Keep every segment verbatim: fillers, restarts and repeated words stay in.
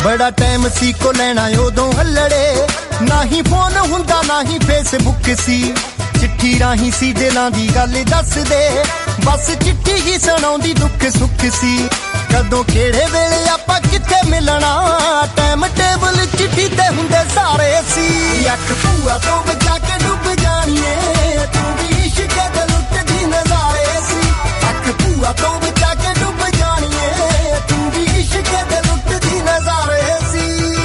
बड़ा टाइम सी को लेना उदों हल्लड़े, ना ही फोन हुंदा ना ही फेसबुक सी, चिट्ठी राही सी दिलां दी गल दस दे, बस चिट्ठी ही सुणाउंदी दुख सुख सी। कदों केड़े वेले आपां किथे मिलना, टाइम टेबल चिट्ठी ते हुंदे सारे सी। अख भूआ तो बचा के डुब जाणीए, तू भी इश्क दे लुट दी नज़ारे सी। अख भूआ तो बचा के डुब जाणीए, तू भी इश्क दे लुट दी नज़ारे सी।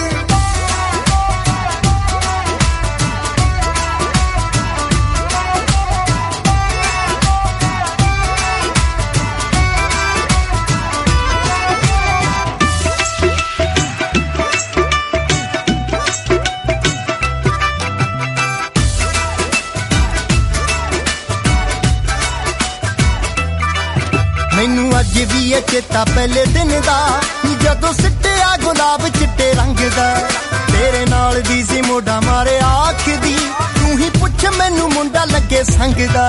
मैनू अज भी है चेता पहले दिन दा, जदों सिट्टिया गुलाब चिट्टे रंग दा, तेरे नाल दी सी मोढ़ा मारे आख दी, तू ही पुछ मैनू मुंडा लगे संग दा।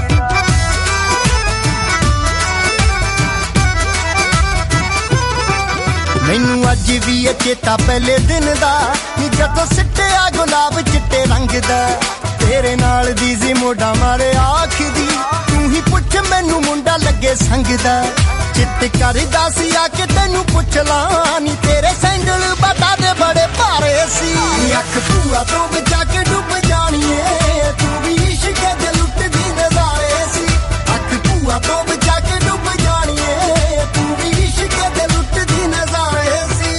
मैनू अज भी है चेता पहले दिन दा, जदों सिट्टिया गुलाब चिट्टे रंग दा, तेरे नाल दी सी मोढ़ा मारे आख दी, तू ही पुछ मैनू मुंडा लगे संग दा। चित करदा सी आके तैनू पुछ ला, नी तेरे सैंडल बता दे बड़े भारे सी। अख भूआ तो बचा के डुब जाणीए, तू भी इश्क दे लुट दी नज़ारे सी। अख भूआ तो बचा के डुब जाणीए, तू भी इश्क दे लुट दी नज़ारे सी।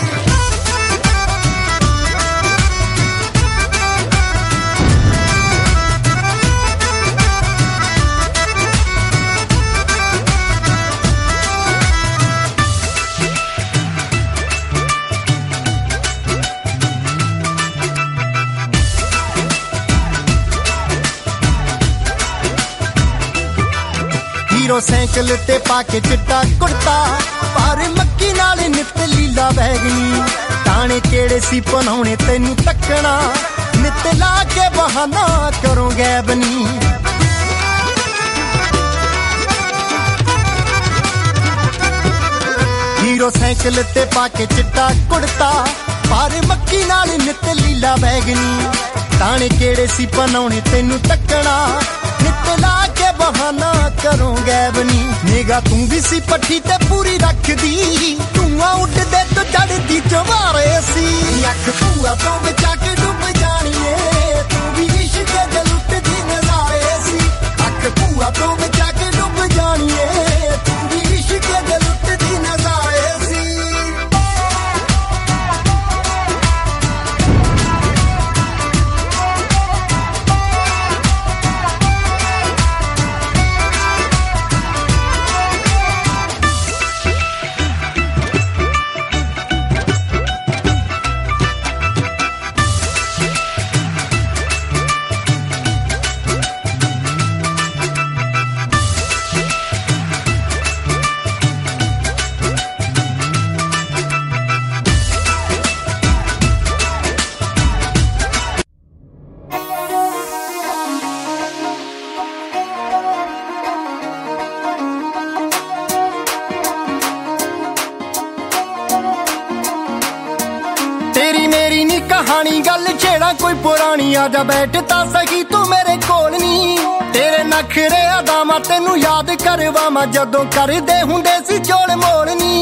हीरो साइकिल ते पाके चिट्टा कुर्ता, पर मक्की नाल नित लीला बैगनी, ताने केड़े सी पनाउणे तैनू तकना, नित ला के बहाना करो गैबनी। हीरो साइकिल ते पाके चिट्टा कुर्ता, पर मक्की नाल नित लीला बैगनी, ताने केड़े सी पनाउणे तैनू तकना, नित ला के बहाना करो गैबनी। निगा तू भी सी पट्टी ते पूरी रख दी, धुआं उड़दे तो चढ़दी चवारे सी। अख भूआ तो बचा के डुब जाणीए, तू भी इश्क दे लुट दी नज़ारे सी। अख भूआ तो बचा के डुब जाणीए, तू भी इश्क दे लुट दी नज़ारे सी। तेरी मेरी नी कहानी गल छेड़ा कोई पुरानी, आजा बैठ ता सही तू मेरे कोल नी। तेरे नखरे अदामा तेनू याद करवावां, जदों करदे हुंदे सी जोड़ मोड़ नी।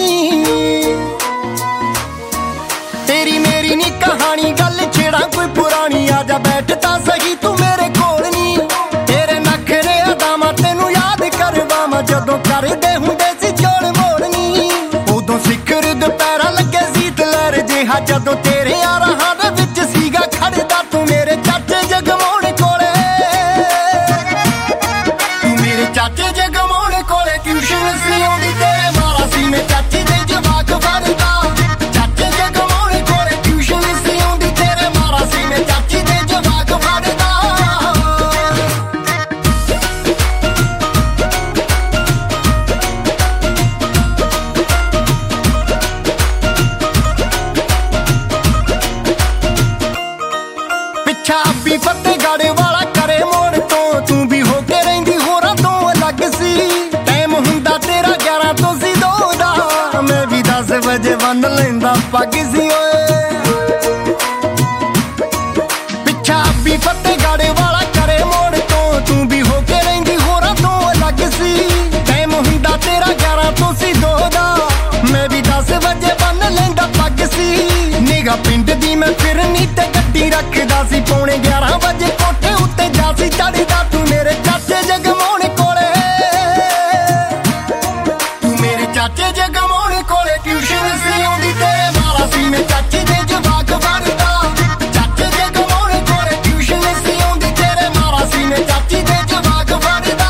तेरी मेरी नी कहानी गल छेड़ा कोई पुरानी, आजा बैठ ता सही तू मेरे कोल नी। तेरे नखरे अदामा तेनू याद करवावां, जदों करदे हुंदे सी जोड़ मोड़ नी। उदों सिखर दुपहरा लगे सीत लहर जिहा, जदों तेरे राहां दे विच सीगा खड़दा तू मेरे चाचे जगमोहन कोले। तू मेरे चाचे जगमोहन कोले ट्यूशन सी आउंदी, तेरे मारा सी मैं चाची दे जवाक पढ़दा। चाचे जगमोहन कोले ट्यूशन सी आउंदी, तेरे मारा सी मैं चाची दे जवाक पढ़दा। लेंदा पग सी ओए पिछा भी फतेहगढ़ वाला करे मोड़ तो तू भी होके रहिंदी होरां तो अलग सी टाइम हुंदा तेरा ग्यारह तो सी दो दा मैं भी दस बजे बन लेंदा पग सी निगा पिंड दी मैं फिरनी ते गड्डी रखदा सी पौने ग्यारह बजे कोठे उत्ते जा सी चढ़दा तू मेरे चाचे जगमोहन कोले तू मेरे चाचे जगमोहन कोले ट्यूशन सी आउंदी तेरे मारा सी मैं चाचे दे जवाक वरदा चाचे जगमोहन कोले ट्यूशन सी आउंदी तेरे मारा सी मैं चाची दे जवाक वरदा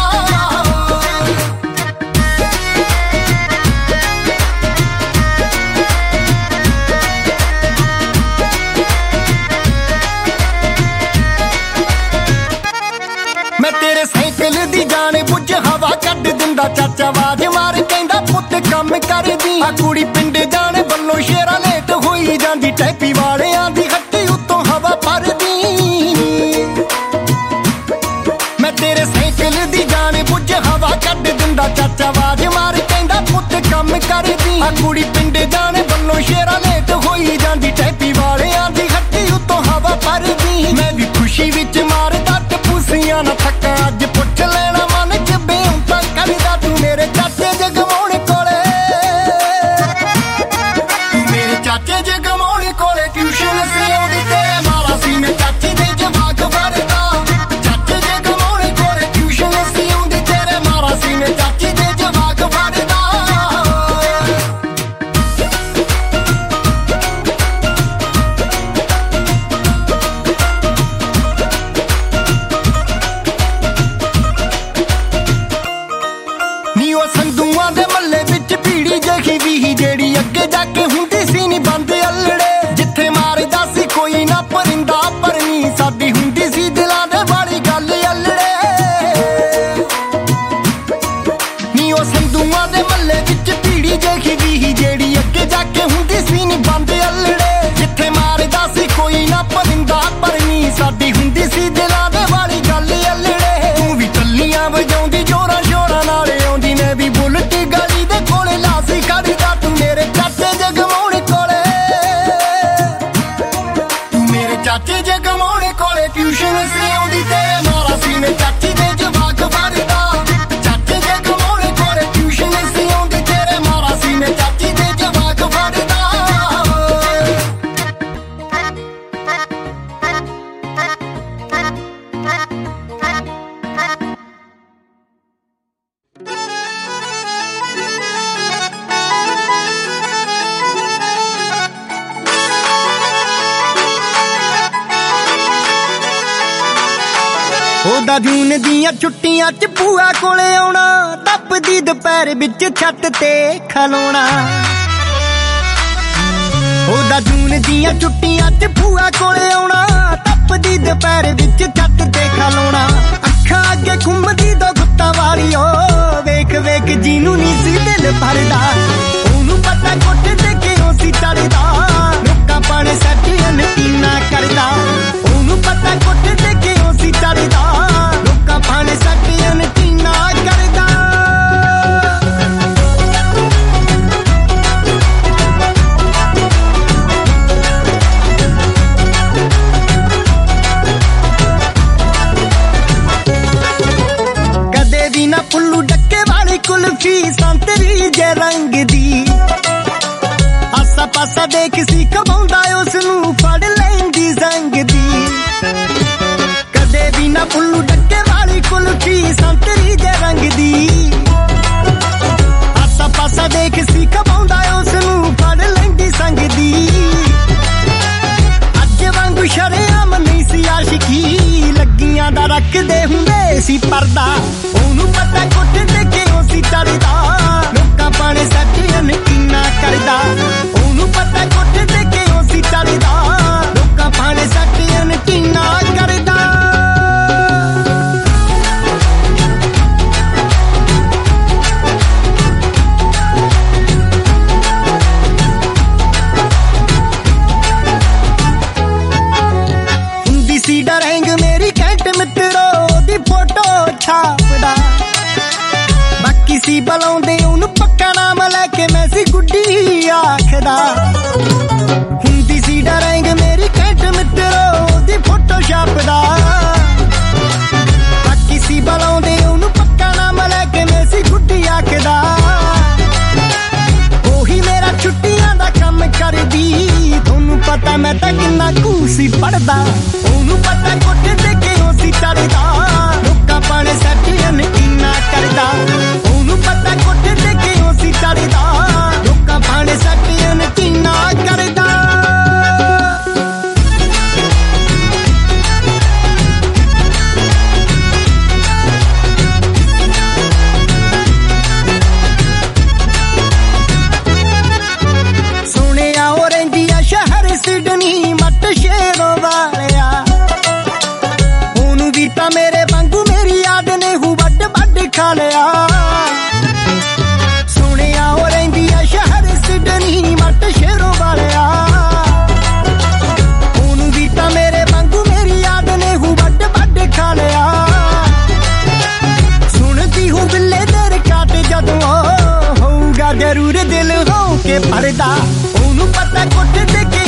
मैं तेरे साइकिल दी जाने बुझ हवा कट दिंदा चाचा आवाज मार कहंदा पुत्त कम कर दी आ कुड़ी पिंड जाने बल्लों शेरा लेट होई जांदी टैपी वालियां दी हट्टी उत्तों हवा भरदी मैं तेरे साइकिल दी जाने बुझ हवा कट दिंदा चाचा आवाज मार कहंदा पुत्त कम कर दी आ कुड़ी पिंड जाने बल्लों शेरा लेट होई जांदी टैपी वालियां दी हट्टी उत्तों हवा भरदी मैं भी खुशी विच मारदा टपूसियां ना थक्का अज पुछ लेना मन च बेउंता करदा तू मेरे चाचे जगमोहन कोले तू मेरे चाचे जगमोहन कोले ट्यूशन सी आउंदी तेरे मारा सी मैं चाची दे जवाक वरदा चाचे जगमोहन कोले ट्यूशन सी आउंदी तेरे मारा सी मैं चाची दे जवाक वरदा नी ओ संधूआं दे मल्ले विच भीड़ी जही भी जेड़ी अगे जाके हुंदी सी नी बंद अल्लड़े जिथे मारदा सी कोई ना परिंदा परनी साडी हुंदी सी दिलां दे वाली गल अल्लड़े नी ओ संधूआं दे मल्ले विच भीड़ी जही भी जेड़ी अगे जाके हुंदी सी नी बंद अल्लड़े जिथे मारदा सी कोई ना परिंदा परनी साडी हुंदी सी दिलां दे वाली गल अल्लड़े तू भी टल्लियां वजाउंदी जोरां जोरां नाल आउंदी मैं भी बुलट गली दे कोले लासी खड़दा तू मेरे चाचे जगमोहन कोले तू मेरे चाचे जगमोहन कोले ट्यूशन सी आउंदी तेरे मारा सी मैं चाची दे जवाक वरदा चाचे जगमोहन कोले ट्यूशन सी आउंदी तेरे मारा सी मैं चाची दे जवाक वरदा ओदा जून दियां छुट्टियां च भूआ कोले आउणा तपदी दुपहर विच छत ते खलोना ओदा जून दियां छुट्टियां च भूआ कोले आउणा तपदी दुपहर विच छत ते खलोना अखां अगे घुमदी दो गुत्तां वाली ओ वेख वेख जीनू नी सी दिल भरदा ओनू पता कोठे ते कियों सी चढ़दा लोकां पाने सैट अनटीना करदा ओनू पता कोठे ते कियों सी चढ़दा लोकां पाने सैट अनटीना करदा कदे भी ना पुल्लू डक्के वाली कुल्फी संतरी जे रंग दी आसा पासा देख सी कमाउंदा उसनू फड़ लैंदी संग दी कदे भी ना पुल्लू डक्के वाली कुल्फी संतरी जे रंग दी आसा पासा देख सी कमाउंदा उसनू फड़ लैंदी संग दी अज वांगू शरेआम नहीं सी आशिकी लगियां दा रखदे हुंदे सी पर्दा ओनू पता कोठे ते कियों सी चढ़दा लोकां पाने सैट अनटीना करदा ओनू पता कोठे ते कियों सी चढ़दा लोकां पाने सैट अनटीना करदा ਸੀ ਪੜਦਾ ਉਹਨੂੰ ਪਤਾ ਕੋਠੇ ਤੇ ਕਿਉਂ ਸੀ ਚੜਦਾ ਲੋਕਾਂ ਪਾਣੇ ਸੱਟਿਆਂ ਕਿੰਨਾ ਕਰਦਾ ਉਹਨੂੰ ਪਤਾ ਕੋਠੇ ਤੇ ਕਿਉਂ ਸੀ ਚੜਦਾ ਲੋਕਾਂ ਪਾਣੇ ਸੱਟਿਆਂ ਕਿੰਨਾ ਕਰਦਾ ਸਿਡਨੀ ਮੱਟ ਸ਼ੇਰੋਂ ਵਾਲਿਆ ਉਹਨੂੰ ਵੀ ਤਾਂ ਮੇਰੇ ਵਾਂਗੂ ਮੇਰੀ ਯਾਦ ਨੇ ਹੂ ਵੱਡ ਵੱਡ ਖਾ ਲਿਆ ਸੁਣਿਆ ਉਹ ਰਹਿੰਦੀ ਆ ਸ਼ਹਿਰ ਸਿਡਨੀ ਮੱਟ ਸ਼ੇਰੋਂ ਵਾਲਿਆ ਉਹਨੂੰ ਵੀ ਤਾਂ ਮੇਰੇ ਵਾਂਗੂ ਮੇਰੀ ਯਾਦ ਨੇ ਹੂ ਵੱਡ ਵੱਡ ਖਾ ਲਿਆ ਸੁਣਦੀ ਹੂੰ ਬਿੱਲੇ ਦੇ ਰਿਕਾਟ ਜਦੋਂ ਹੋਊਗਾ ਜ਼ਰੂਰ ਦਿਲ ਹੋ ਕੇ ਭਰਦਾ ਉਹਨੂੰ ਪਤਾ ਕੋਠੇ ਤੇ